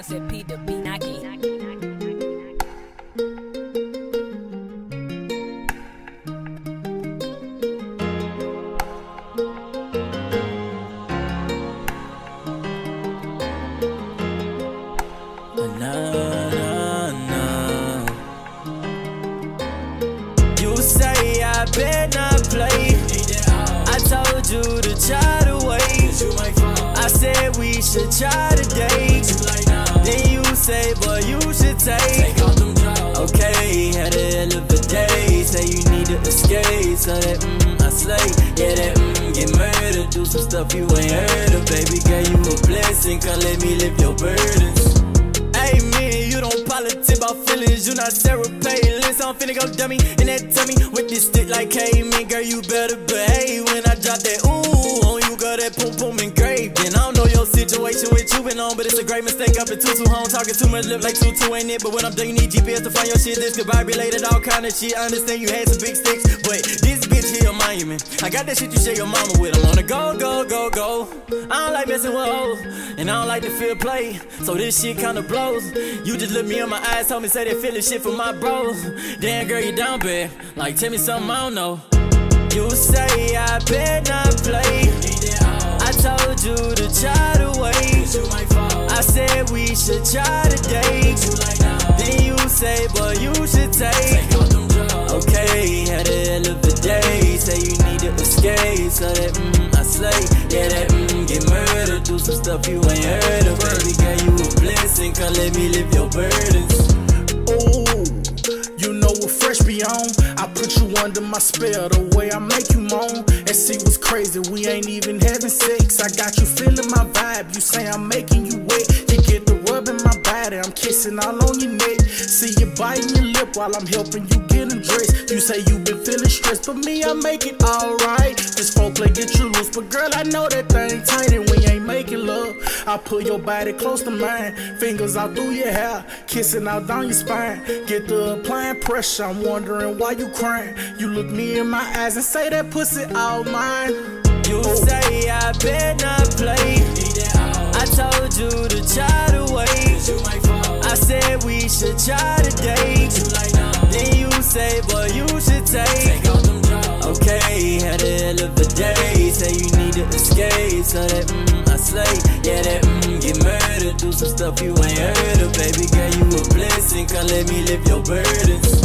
said P to B Nike. You say I better not play. I told you to try to wait. I said we should try today. Then you say, boy, you should take. Okay, had a hell of a day. Say you need to escape. So that I slay. Yeah, that get murdered. Do some stuff you ain't heard of. Baby girl, you a blessing. Come let me lift your burdens. Hey man, you don't politic about feelings. You not Sarah Palin. So I'm finna go dummy in that tummy with this stick like hey man, girl, you better behave when I drop that ooh on you, girl, that boom boom engraved. And I don't know your situation with you been on, but it's a great mistake up in tutu home. Talking too much lip like tutu ain't it. But when I'm done, you need GPS to find your shit. This goodbye related, all kind of shit. I understand you had some big sticks, but this bitch here a monument. I got that shit you share your mama with. I'm on the go, go, go, go. I don't like messing with hoes, and I don't like to feel play. So this shit kinda blows. You just look me in my eyes, told me say that feeling shit for my bros. Damn girl, you down bad. Like tell me something I don't know. You say I better not play. I told you to try to wait. I said we should try today. Then you say, boy, you should take. Okay, had a hell of a day. Say you need to escape. So that I slay. Yeah, that get murdered. Do some stuff you ain't heard of. Baby girl, you a blessing. Come let me lift your burdens. Ooh, you know what fresh be on. I put you under my spell, the way I make you moan. And see what's crazy, we ain't even having sex. I got you feeling my vibe, you say I'm making you wet. You get the rub in my body, I'm kissing all on your neck. See you biting your lip while I'm helping you get undressed. You say you been feeling stressed, but me, I make it alright. This foreplay get you loose, but girl, I know that thing tight and we ain't making love. I put your body close to mine, fingers out through your hair, kissing out down your spine. Get the applying pressure, I'm wondering why you crying. You look me in my eyes and say that pussy all mine. You say I better not play. I told you to try to wait. I said we should try today. Then you say, boy, you should take. Okay, had a hell of a day. Say you need to escape. So that I slay. Yeah, that get murdered. Do some stuff you ain't heard of. Baby girl, you a blessing. Come let me lift your burdens.